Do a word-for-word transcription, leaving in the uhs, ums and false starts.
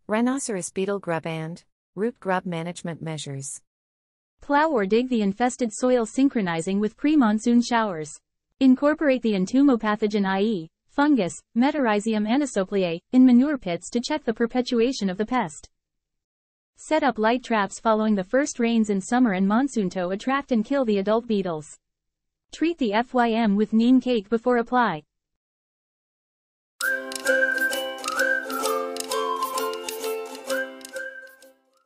Rhinoceros beetle grub and root grub management measures. Plow or dig the infested soil synchronizing with pre-monsoon showers. Incorporate the entomopathogen that is, fungus, Metarhizium anisopliae, in manure pits to check the perpetuation of the pest. Set up light traps following the first rains in summer and monsoon to attract and kill the adult beetles. Treat the F Y M with neem cake before apply.